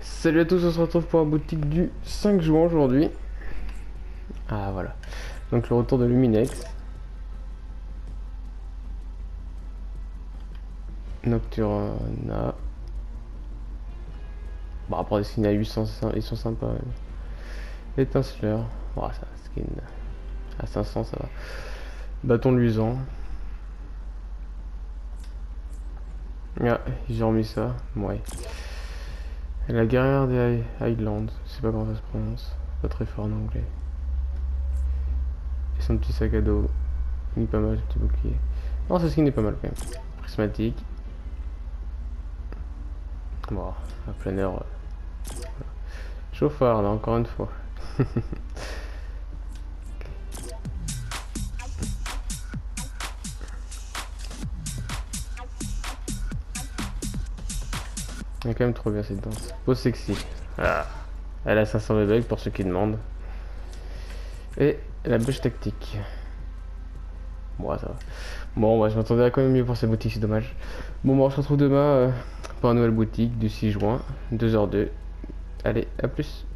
Salut à tous, on se retrouve pour la boutique du 5 juin aujourd'hui. Ah voilà. Donc le retour de Luminex. Nocturna. Bon après les skins à 800, ils sont sympas. Même. Étinceleur. Bon ça, skin à 500 ça va. Bâton luisant. Ah, j'ai remis ça. Ouais. Et la guerrière des Highlands. Je sais pas comment ça se prononce. Pas très fort en anglais. Et son petit sac à dos. Il est pas mal, ce petit bouclier. Non, ce skin est pas mal quand même. Prismatique. Bon, à plein air. Voilà. Chauffard, là, encore une fois. Elle est quand même trop bien cette danse. Pose sexy. Ah. Elle a 500 bébés pour ceux qui demandent. Et la bûche tactique. Bon, ça va. Bon, bah, je m'attendais à quand même mieux pour cette boutique, c'est dommage. Bon, bah, on se retrouve demain pour une nouvelle boutique du 6 juin, 2h02. Allez, à plus.